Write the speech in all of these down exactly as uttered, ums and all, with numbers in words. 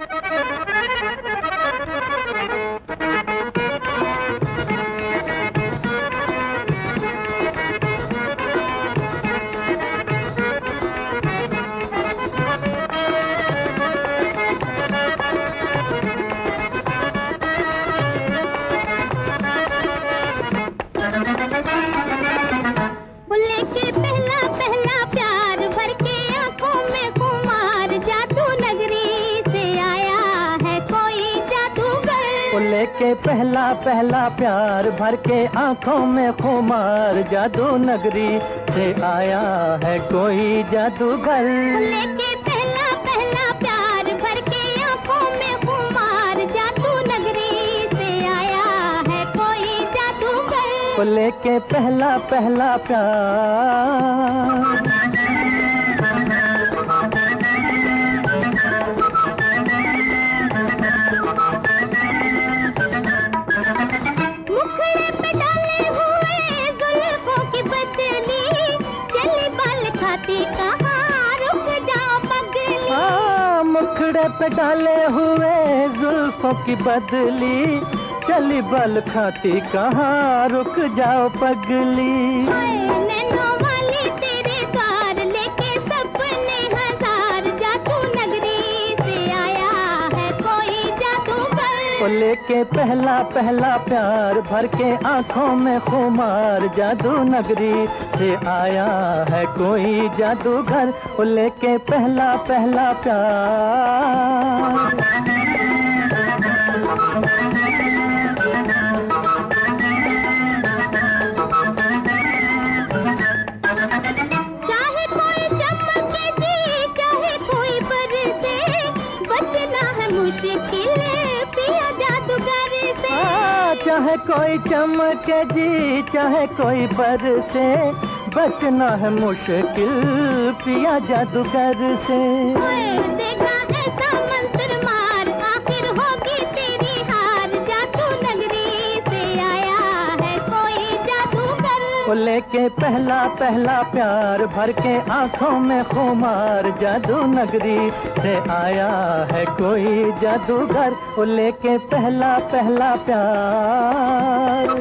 के पहला पहला प्यार भर के आंखों में खुमार, जादू नगरी से आया है कोई जादूगर। लेके पहला पहला प्यार भर के आंखों में खुमार, जादू नगरी से आया है कोई जादूगर। लेके पहला पहला प्यार मुखड़े पे डाले हुए जुल्फों की बदली, चली बल खाती कहाँ रुक जाओ पगली। नैनों वाली तेरे द्वार लेके सपने हजार, जादू नगरी से आया है कोई जादूगर। लेके पहला पहला प्यार भर के आंखों में खुमार, जादू नगरी से आया है कोई जादूगर। लेके पहला पहला प्यार चाहे कोई चमके जी चाहे कोई बरसे, बचना है मुश्किल पिया जादूगर से। चाहे कोई चमके जी चाहे कोई बरसे, बचना है मुश्किल पिया जादूगर से। देखा ऐसा मंत्र मार आखिर होगी तेरी हार, जादू नगरी से आया है कोई जादूगर। लेके पहला पहला प्यार भर के आंखों में खुमार, जादू नगरी से आया है कोई जादूगर। लेके पहला पहला प्यार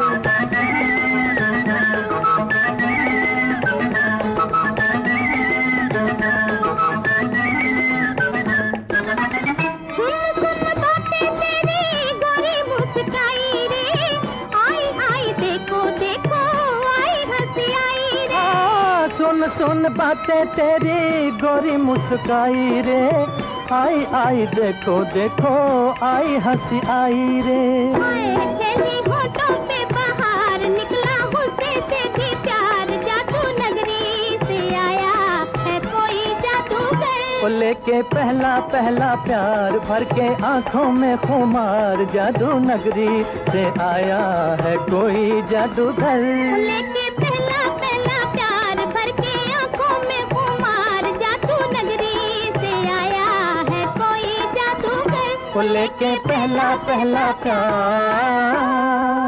सुन सुन बातें तेरी गोरी मुस्काई रे, आई आई देखो देखो आई हंसी आई रे। खेली होठों पे बाहर निकला गुस्से से भी प्यार, जादू नगरी से आया है कोई जादूगर। लेके पहला पहला प्यार भर के आंखों में खुमार, जादू नगरी से आया है कोई जादूगर। लेके पहला पहला प्यार भर के आंखों में खुमार, जादू नगरी से आया है कोई जादूगर। लेके पहला पहला प्यार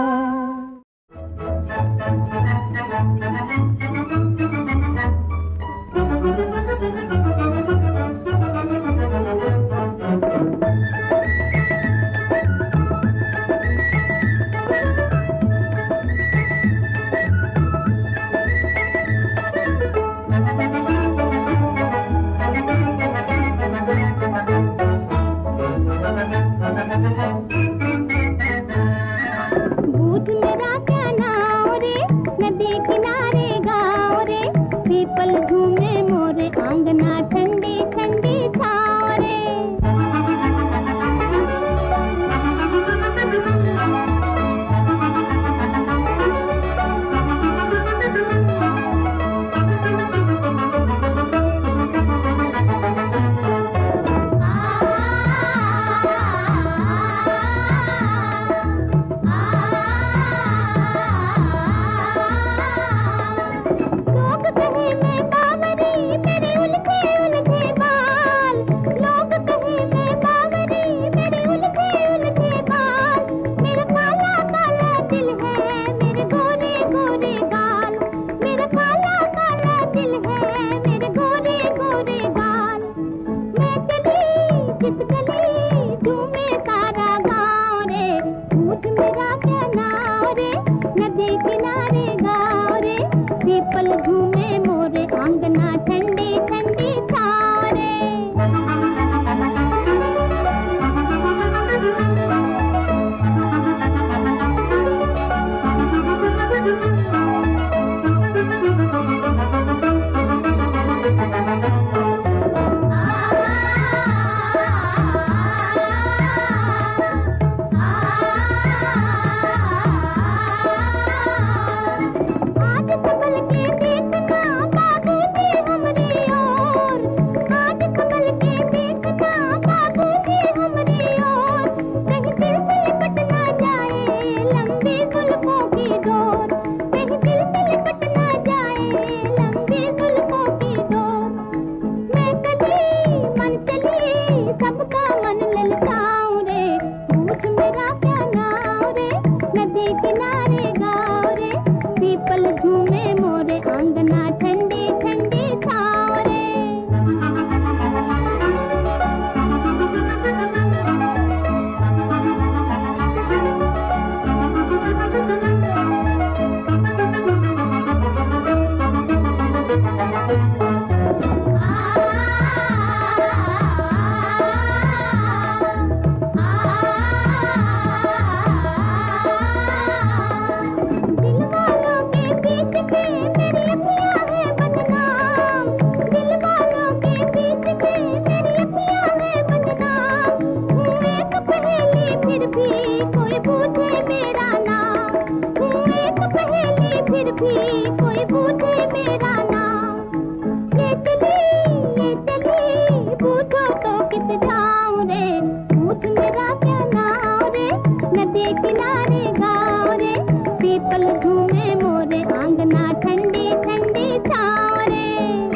दूध मेरा क्या नाव रे, नदी किनारे गाँव रे, पीपल झूमे मोरे, आंगना ठंडी ठंडी छाँव रे।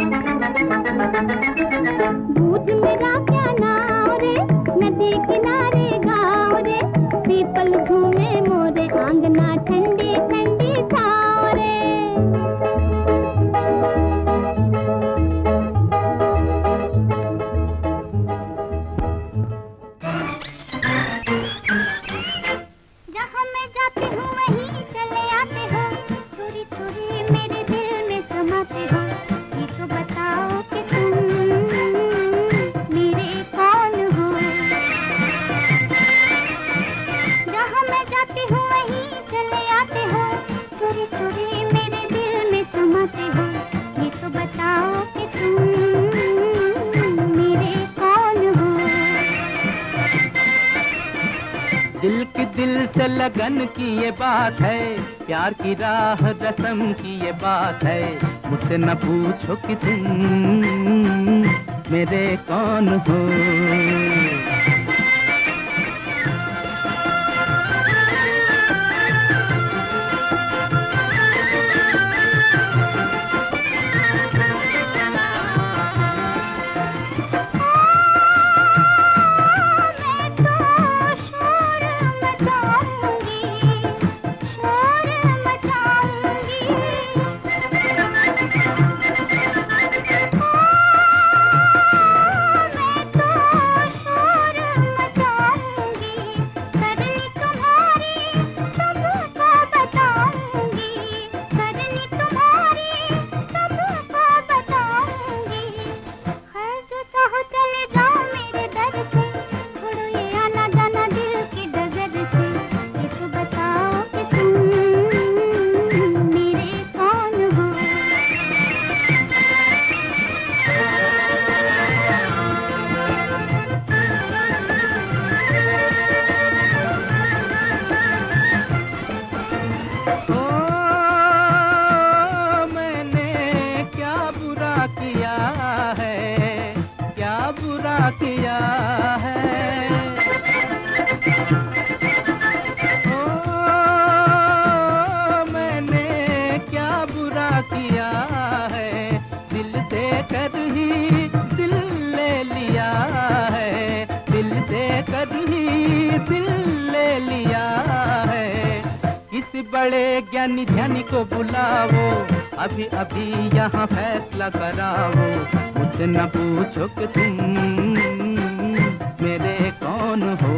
दूध मेरा क्या नाव रे, नदी किनारे गाँव रे, पीपल झूमे मोरे, आंगना ठंडी ठंडी छाँव रे। जहाँ मैं जाती हूँ वहीं चले आते हो, चोरी चोरी मेरे दिल में समाते हो, ये तो बताओ कि तुम मेरे कौन हो। जहाँ मैं जाती हूँ वहीं चले आते हो, चोरी चोरी मेरे दिल में समाते हो, ये तो बताओ कि तुम मेरे कौन हो। दिल की दिल से लगन की ये बात है, प्यार की राह रस्म की ये बात है, मुझसे न पूछो कि तुम मेरे कौन हो। किया है ओ मैंने क्या बुरा किया है, दिल दे कर ही दिल ले लिया है, दिल दे कर ही दिल ले लिया है। किसी बड़े ज्ञानी ध्यानी को बुलाओ, अभी अभी यहाँ फैसला कराओ, मुझसे न पूछो कि तुम मेरे कौन हो।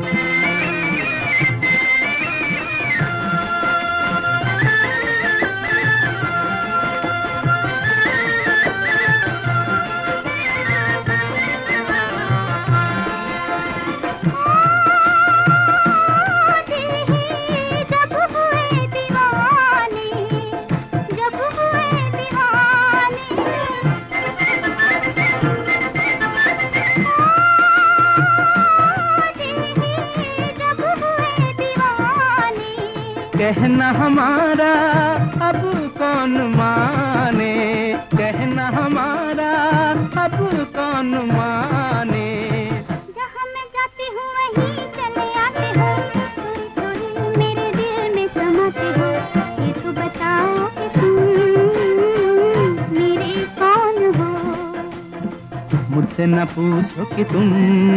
कहना हमारा अब कौन माने, कहना हमारा अब कौन माने। जहाँ मैं जाती हूँ वहीं चले आते हो, चोरी चोरी मेरे दिल में समाते हो, ये तो बताओ कि तुम मेरे कौन हो। मुझसे न पूछो कि तुम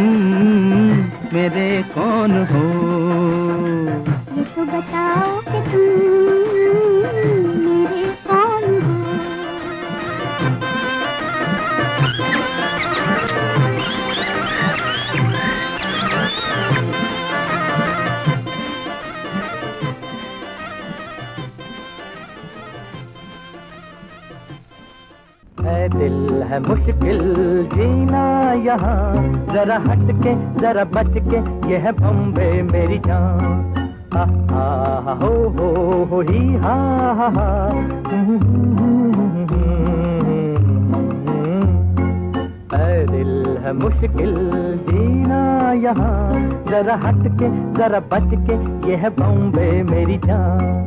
मेरे कौन हो, ये तो बताओ कि तुम मेरे कौन हो। है दिल है मुश्किल जीना यहाँ, जरा हट के जरा बच के, ये है बॉम्बे मेरी जान। हा हा हो हो हो ही हा हा हा। है दिल है मुश्किल जीना यहाँ, जरा हट के जरा बच के, ये है बॉम्बे मेरी जान।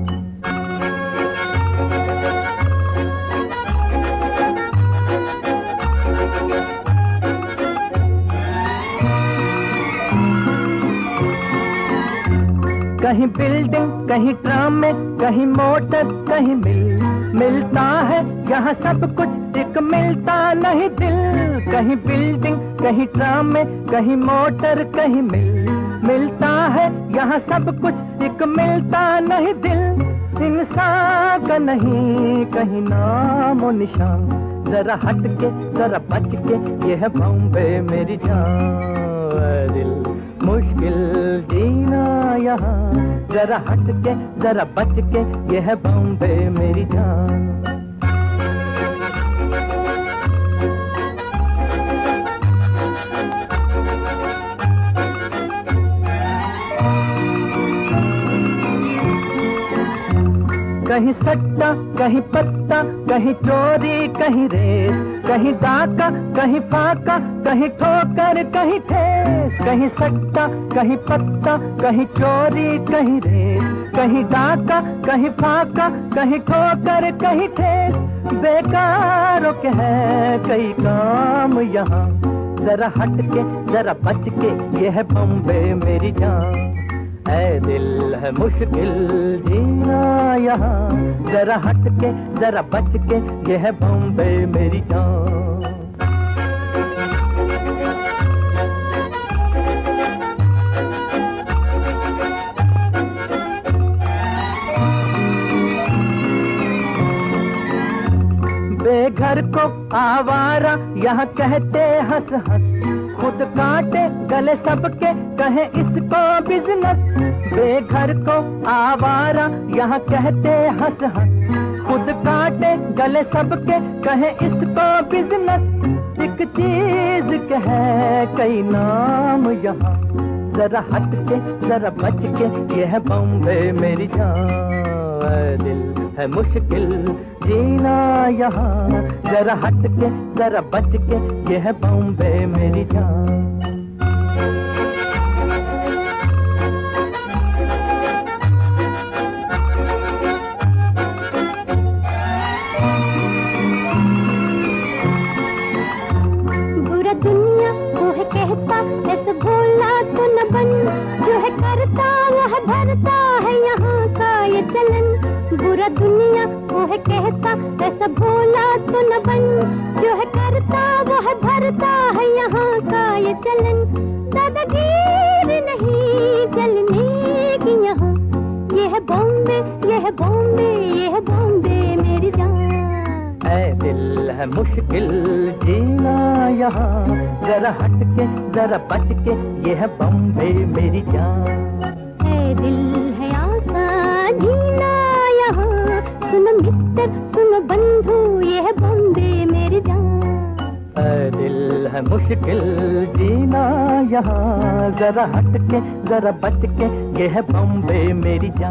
कहीं बिल्डिंग, कहीं ट्राम में, कहीं मोटर, कहीं मिल मिलता है यहाँ सब कुछ, एक मिलता नहीं दिल। कहीं बिल्डिंग, कहीं ट्राम में, कहीं मोटर, कहीं मिल मिलता है यहाँ सब कुछ, एक मिलता नहीं दिल। इंसान का नहीं कहीं नाम और निशान, जरा हट के जरा बच के, ये है बॉम्बे मेरी जान। दिल मुश्किल जीना यहाँ, जरा हट के जरा बच के, ये है बॉम्बे मेरी जान। कहीं सट्टा, कहीं पत्ता, कहीं चोरी, कहीं रेस, कहीं डाका, कहीं फाका, कहीं ठोकर, कहीं ठेस। कहीं सट्टा, कहीं पत्ता, कहीं चोरी, कहीं रेस, कहीं डाका, कहीं फाका, कहीं ठोकर, कहीं ठेस। बेकारों के है कई काम यहाँ, जरा हट के जरा बच के, ये है बॉम्बे मेरी जान। ऐ दिल है मुश्किल जीना यहाँ, जरा हट के जरा बच के, ये है बॉम्बे मेरी जान। बेघर को आवारा यहाँ कहते हंस हंस, खुद काटे गले सबके कहे इसको बिजनेस। बेघर को आवारा यहाँ कहते हंस हंस, खुद काटे गले सबके कहे इसको बिजनेस। एक चीज के है कई नाम यहाँ, जरा हट के जरा बच के, ये है बॉम्बे मेरी जान। दिल है मुश्किल जीना यहाँ, जरा हट के जरा बच के, ये है बॉम्बे मेरी जान। बुरा दुनिया वो है कहता, ऐसे भोला तो न बन, जो है करता वह भरता है यहाँ का ये चलन। बुरा दुनिया वो है कहता, ऐसा भोला तो न बन, जो है करता वो है भरता है यहाँ का ये चलन। दादागीर नहीं चलने की यहाँ, ये है बॉम्बे, ये है बॉम्बे, ये है बॉम्बे मेरी जान। ऐ दिल है मुश्किल जीना यहाँ, जरा हट के जरा बच के, ये है बॉम्बे मेरी जान। ऐ दिल है आसान जीना यहाँ, सुनो मिस्टर सुनो बंधु, ये है बॉम्बे मेरी जान। ऐ दिल है मुश्किल जीना यहाँ, जरा हट के जरा बच के, ये है बॉम्बे मेरी जान।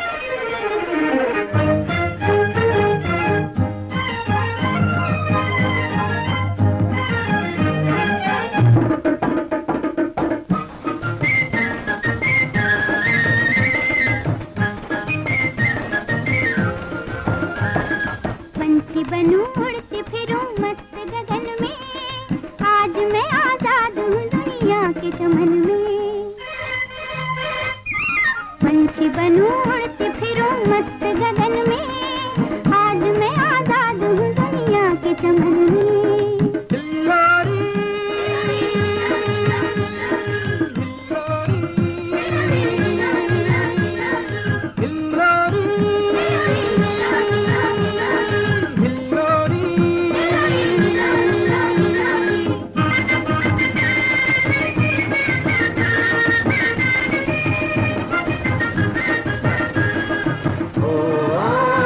पंछी बनूं उड़ती फिरूं मस्त गगन में, आज मैं आजाद हूँ दुनिया के चमन में। पंछी बनूं उड़ती फिरूं मस्त गगन में, आज मैं आजाद हूँ दुनिया के चमन में। ओ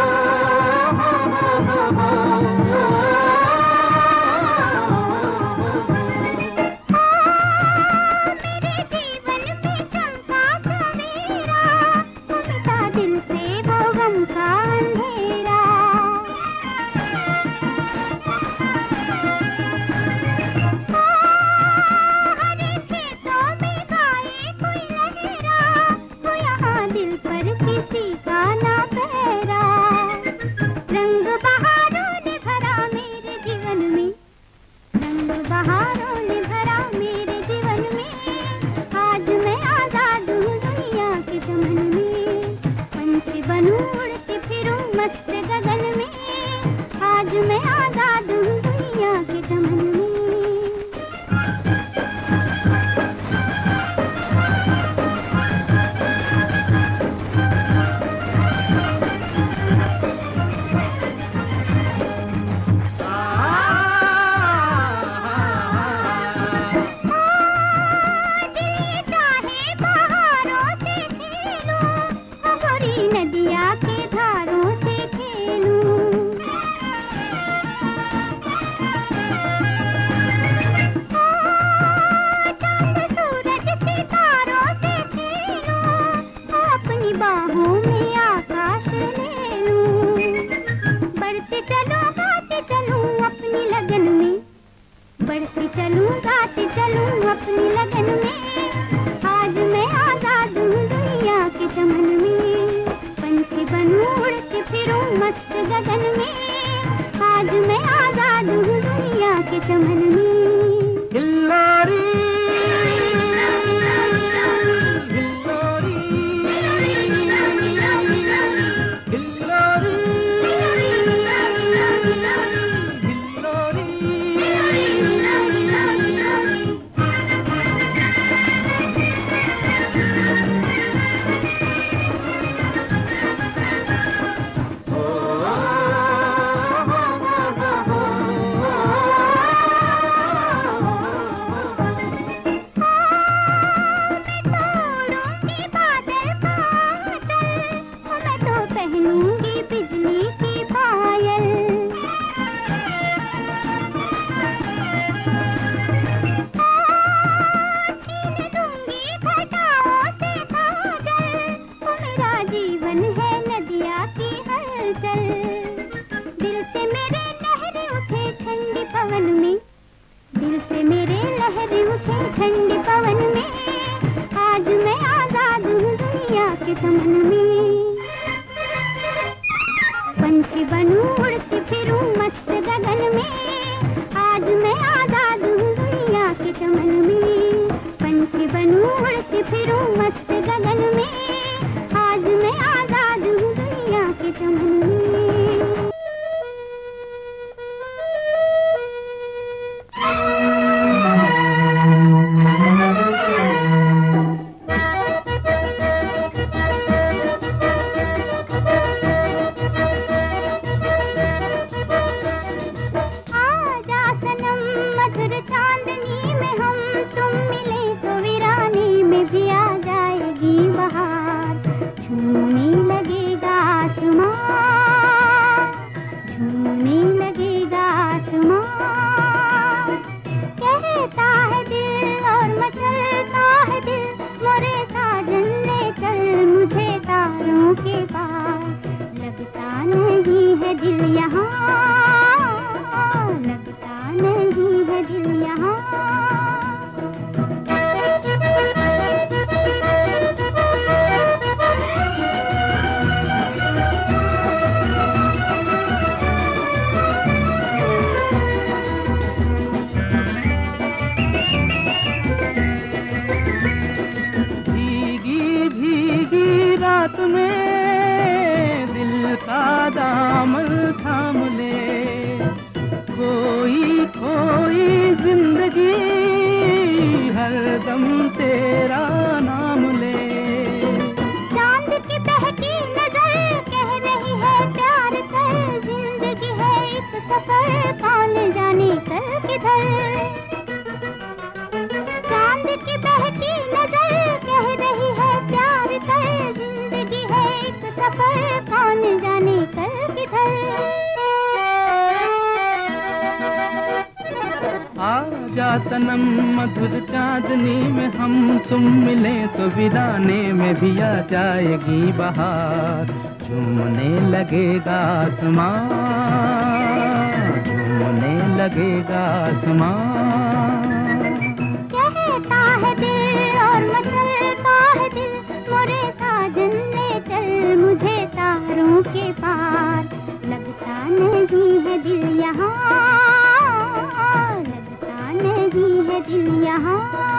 उड़ती फिरूं मस्त गगन में, आज मैं आजाद हूँ दुनिया के चमन में। सनम मधुर चांदनी में हम तुम मिले तो वीराने में भी आ जाएगी बहार, झूमने लगेगा आसमां, झूमने लगेगा आसमां। कहता है दिल और मचलता है दिल, मोरे साजन ले चल मुझे तारों के पार, लगता नहीं है दिल यहाँ, नहीं है दिल यहाँ।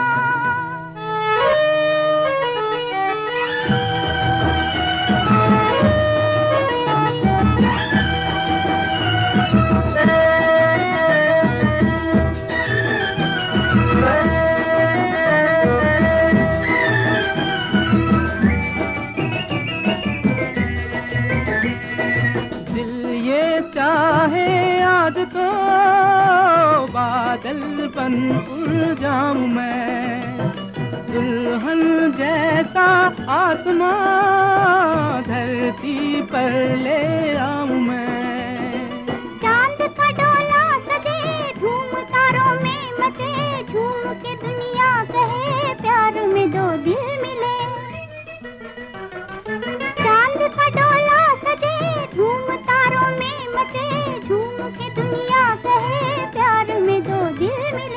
दिल ये चाहे आज तो बादल बन उड़ जाऊं मैं, दुल्हन जैसा आसमां धरती पर ले आऊं मैं। चांद का डोला सजे धूम तारों में मचे, झूम के दुनिया कहे प्यार में दो दिल मिले। चांद का डोला सजे धूम तारों में मचे, झूम के दुनिया कहे प्यार में दो दिल मिले।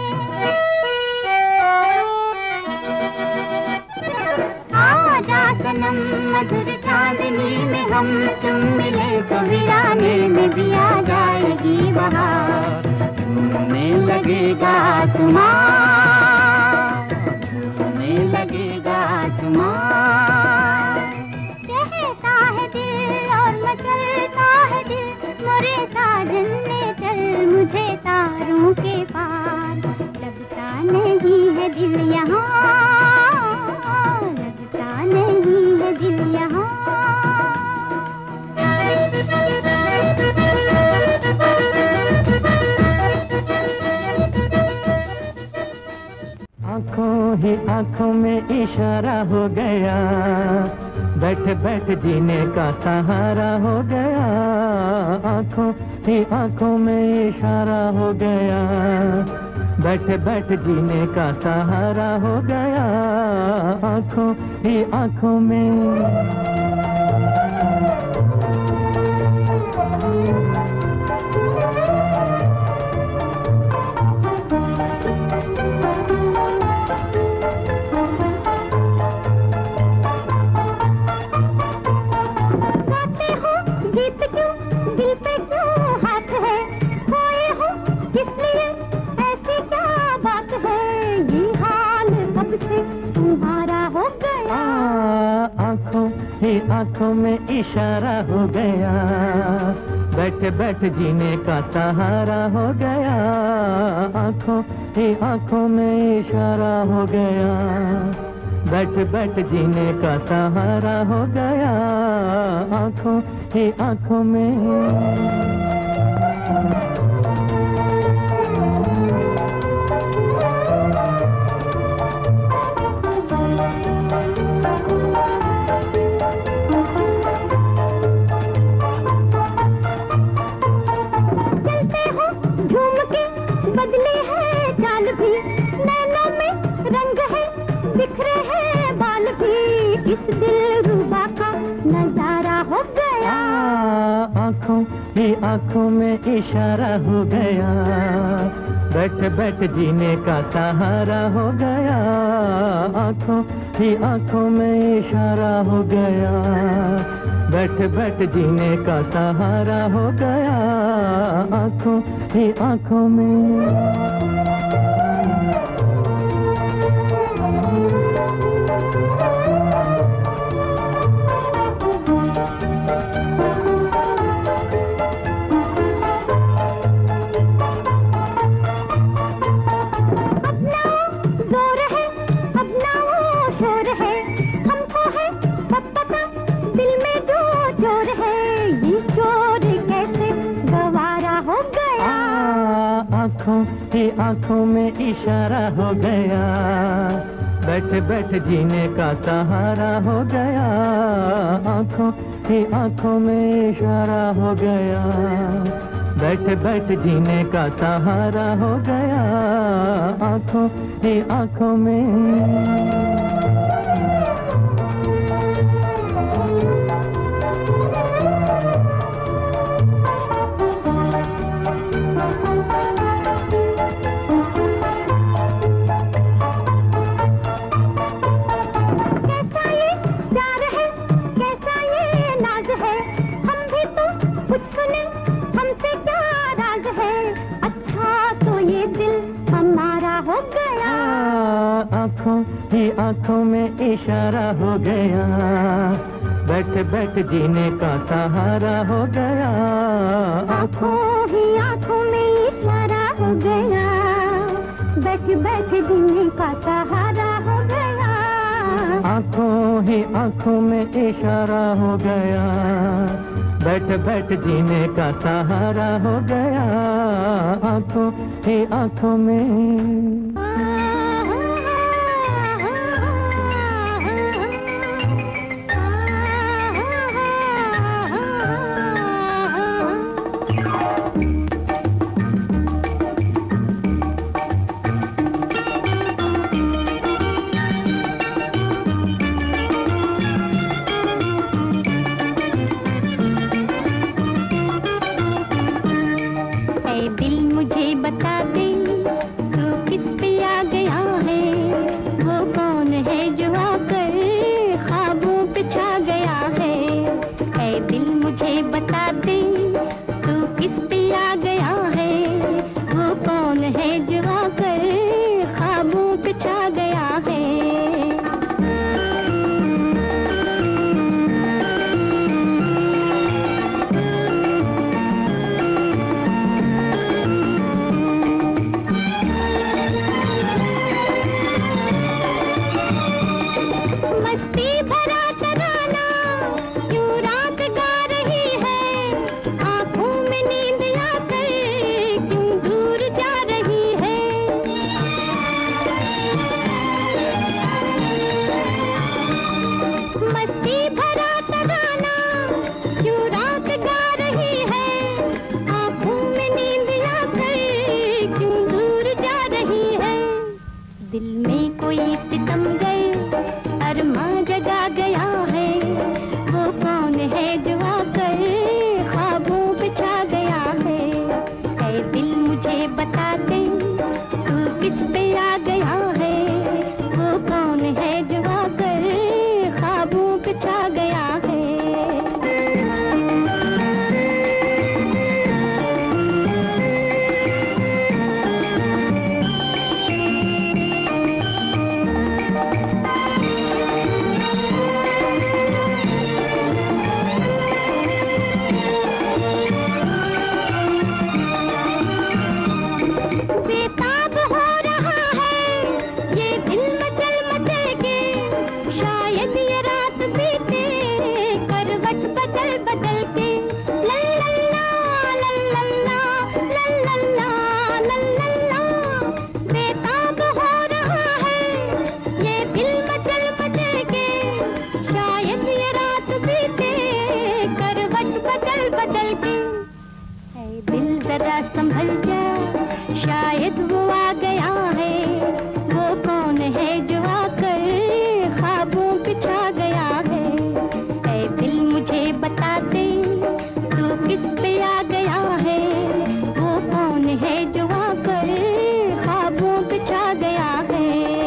आजा सनम मधुर चांदनी में हम तुम मिले तो वीराने में भी आ जाएगी बहार, झूमने लगेगा आसमां, झूमने लगेगा आसमां। कहता है दिल और मचलता है दिल, मोरे साजन ले चल मुझे तारों के पार, लगता नहीं है दिल यहाँ, लगता नहीं है दिल यहाँ। आँखों ही आँखों में इशारा हो गया, बैठ बैठ जीने का सहारा हो गया। आँखों ही आँखों में इशारा हो गया, बैठ बैठ जीने का सहारा हो गया। आँखों ही आँखों में तुम्हारा ही आंखों में इशारा हो गया, बैठ बैठ जीने का सहारा हो गया, आंखों ही आंखों में इशारा हो गया, बैठ बैठ जीने का सहारा हो गया, आंखों ही आंखों में। इस दिलरुबा का नजारा हो गया, आंखों ही आंखों में इशारा हो गया, बैठ बैठ जीने का सहारा हो गया, आंखों ही आंखों में इशारा हो गया, बैठ बैठ जीने का सहारा हो गया, आंखों ही आंखों में। आंखों ही आंखों में इशारा हो गया, बैठ बैठ जीने का सहारा हो गया, आंखों ही आंखों में इशारा हो गया, बैठ बैठ जीने का सहारा हो गया, आंखों ही आंखों में। आंखों ही आंखों में इशारा हो गया, बैठ बैठ जीने का सहारा हो गया, आंखों ही आंखों में इशारा हो गया, बैठ बैठ जीने का सहारा हो गया, आंखों ही आंखों में इशारा हो गया, बैठ बैठ जीने का सहारा हो गया, आंखों ही आंखों में। शायद ये रात बीते करवट बदल बदल के। ला ला ला ला ला ला ला ला ला ला ला, बेताब हो रहा है ये दिल मचल मचल के। शायद ये रात बीते करवट बदल बदल के। ऐ दिल जरा संभल जा, शायद वो आ गया है। वो कौन है जो आकर ख्वाबों पे छा गया है। ऐ दिल मुझे बता दे तू किस पे आ गया है। वो कौन है जो आकर ख्वाबों पे छा गया है।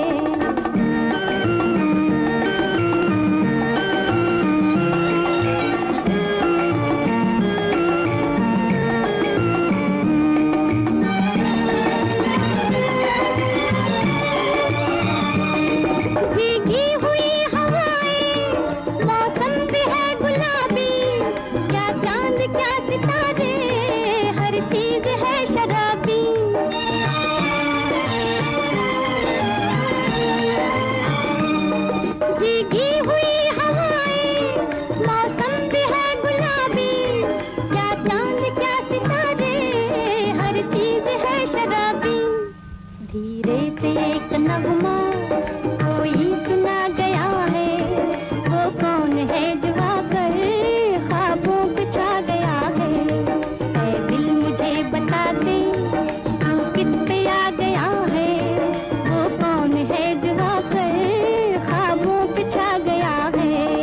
भीगी हुई हवाएं, मौसम भी है गुलाबी। क्या चांद क्या सितारे, हर चीज है शराबी। भीगी हुई हवाएं, मौसम भी है गुलाबी। क्या चांद क्या सितारे, हर चीज है शराबी। धीरे से एक नगमा कोई सुना गया है। वो कौन है जो आकर ख्वाबों पे छा गया है। ऐ दिल मुझे बता दे तू किस पे आ गया है। वो कौन है जो आकर ख्वाबों पे छा गया है।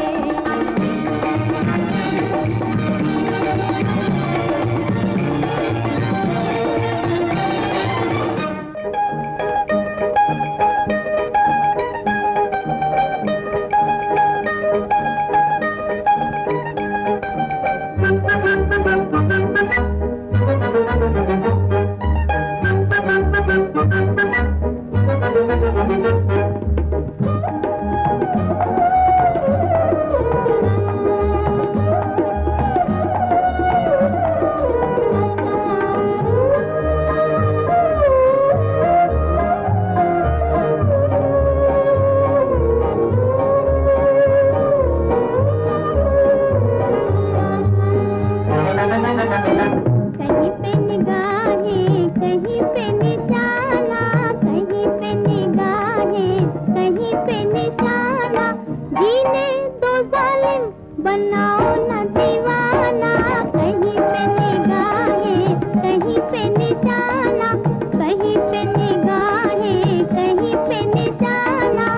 कहीं पे निगाहें, कहीं पे निशाना, कहीं पे निगाहें, कहीं पे निशाना। जीने दो जालिम, बनाओ ना दीवाना। कहीं पे निगाहें, कहीं पे निशाना, कहीं पे निगाहें, कहीं पे निशाना।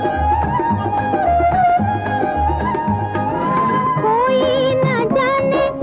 कोई न जाने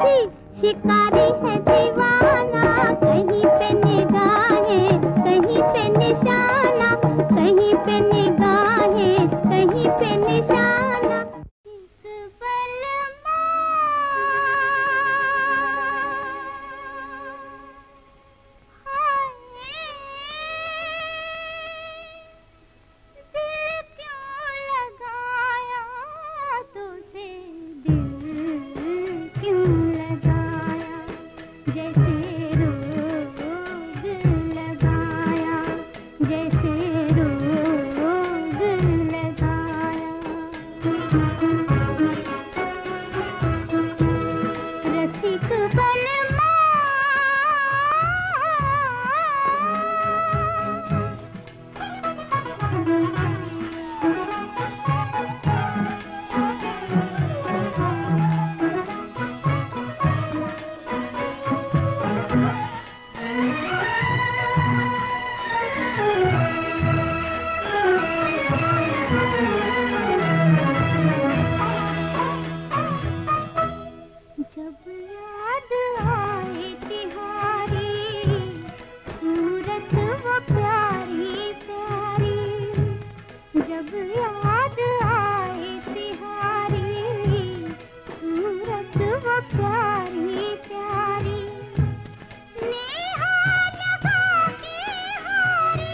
भी शिकारी है दीवाना, कहीं पे निगाहें कहीं पे निशाना, कहीं पे निगाहें कहीं पे निशाना। इस बलमा दिल क्यों लगाया तुझे, दिल क्यों लगाया, जैसे रोग लगाया, जैसे रोग लगाया। रसिक बलमा जब याद आए तिहारी सूरत वो प्यारी प्यारी, जब याद आए तिहारी सूरत वो प्यारी प्यारी, नेहा लगा के हारी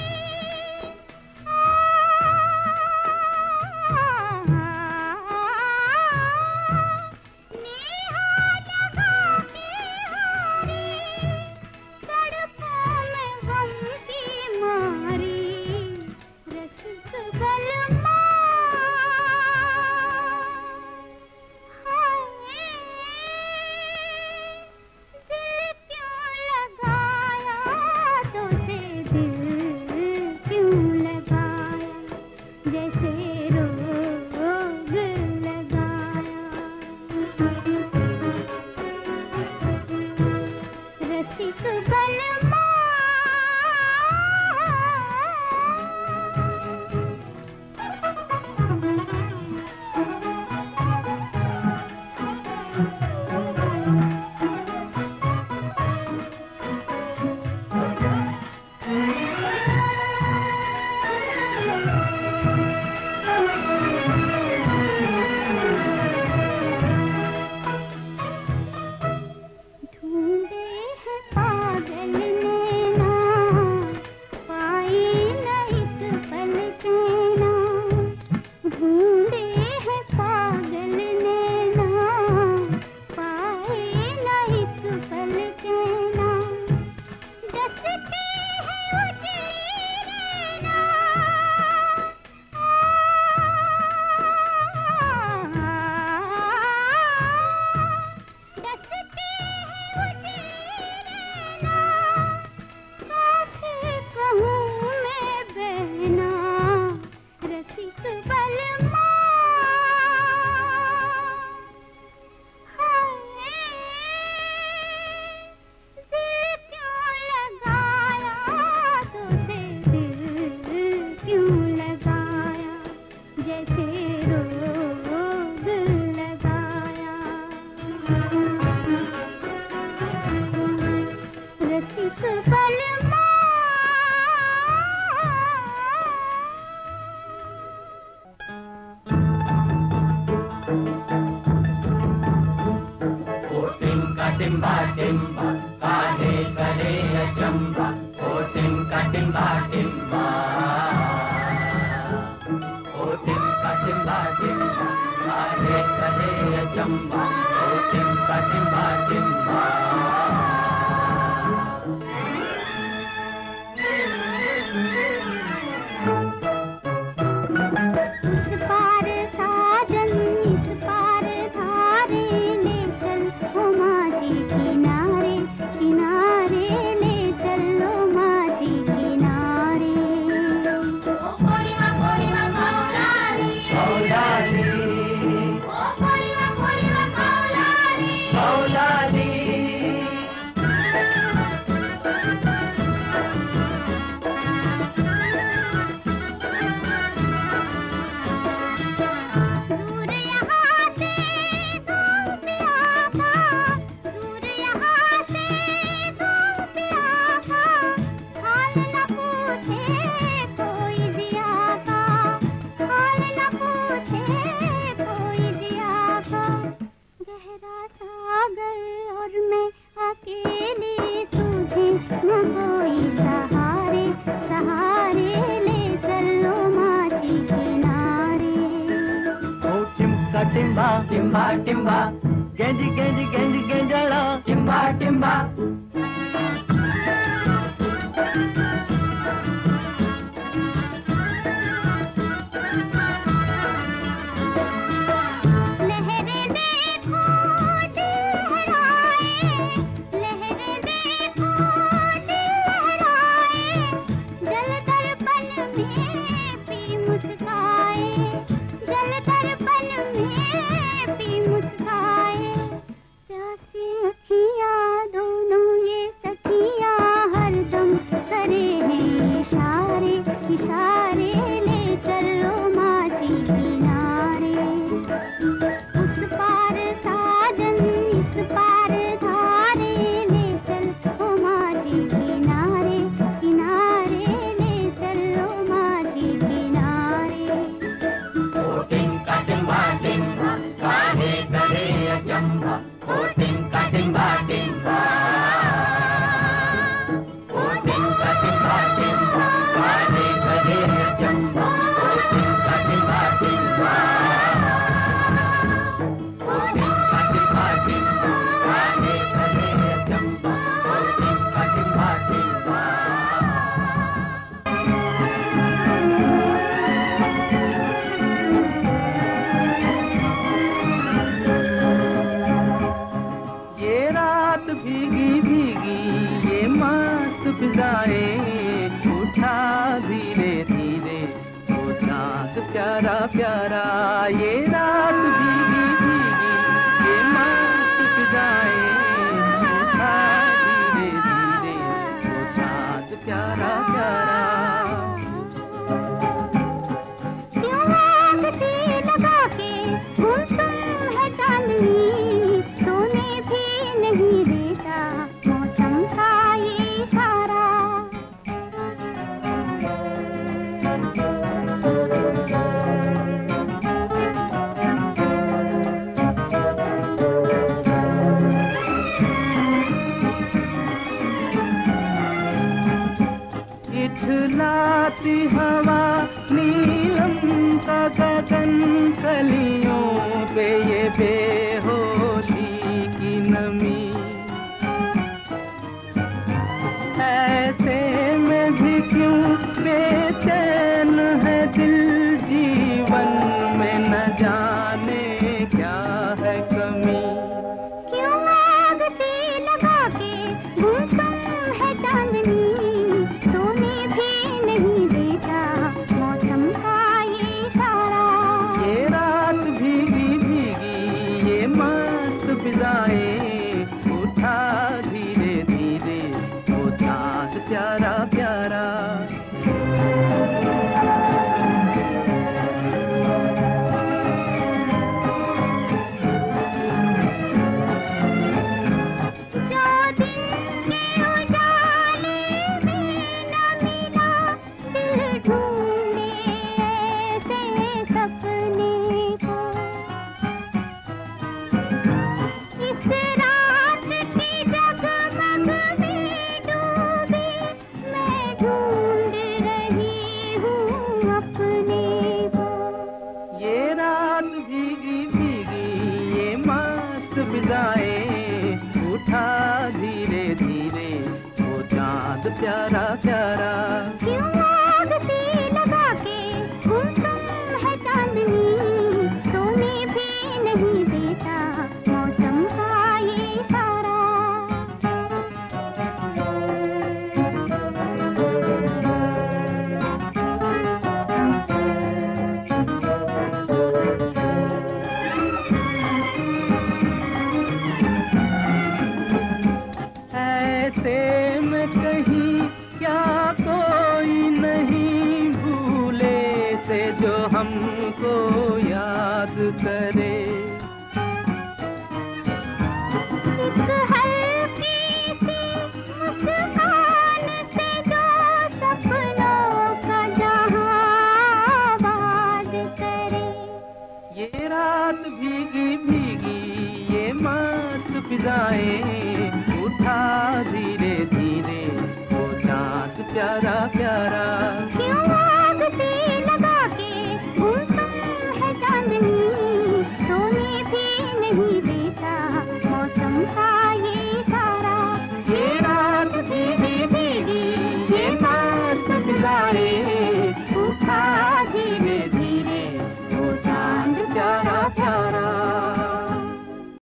टिम्बा टिम्बा काहे करे अचंबा, ओ टिम्का टिम्बा टिम्बा, ओ टिम्का टिम्बा टिम्बा काहे करे अचंबा, ओ टिम्का टिम्बा टिम्बा। टिम्बा टिम्बा टिम्बा गेंजी गेंजी गेंजी गेंजड़ा टिम्बा टिम्बा उठा धीरे धीरे वो चाँद प्यारा प्यारा ये रात भीगी भीगी ये मस्त फिजाएं उठा धीरे धीरे वो चाँद प्यारा प्यारा क्यों आग से लगा के गुमसुम है चांदनी सोने भी नहीं देता मौसम का ये इशारा इठलाती हवा नीलम का गगन कलियों पे ये बेहोशी की नमी ऐसे में भी क्यों बेचैन है दिल जीवन में न जाने क्या है कमी क्यों आग से लगा के गुमसुम है चांदनी सोने भी नहीं देता मौसम का ये इशारा ये रात भीगी भीगी ये मस्त फिजाएं उठा धीरे धीरे वो चाँद प्यारा प्यारा उठा धीरे धीरे वो चाँद प्यारा प्यारा क्यों आग से लगा के गुमसुम है चांदनी सोने भी नहीं देता मौसम का ये इशारा ऐसे में कहीं क्या कोई नहीं भूले से जो हमको याद करे फिजाएं, उठा धीरे धीरे वो चाँद प्यारा प्यारा। क्यों आग से लगा के गुमसुम है चांदनी, सोने भी नहीं देता मौसम का ये इशारा। ये रात भीगी भीगी ये मस्त फिजाएं,